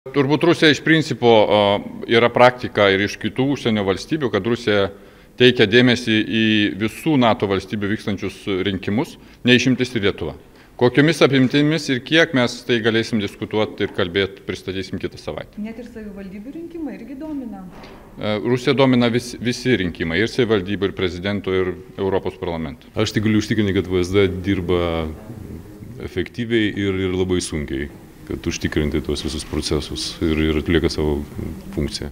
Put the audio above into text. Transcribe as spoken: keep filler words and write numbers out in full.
Turbūt Rusija iš principo yra praktika ir iš kitų užsienio valstybių, kad Rusija teikia dėmesį į visų NATO valstybių vykstančius rinkimus, neišimtis ir Lietuva. Kokiomis apimtimis ir kiek mes tai galėsim diskutuoti ir kalbėti, pristatysim kitą savaitę. Net ir savivaldybių rinkimai irgi domina. Rusija domina vis, visi rinkimai, ir savivaldybių, ir prezidento, ir Europos parlamento. Aš tik galiu užtikrinti, kad V S D dirba efektyviai ir, ir labai sunkiai, kad užtikrinti tuos visus procesus ir, ir atlieka savo funkciją.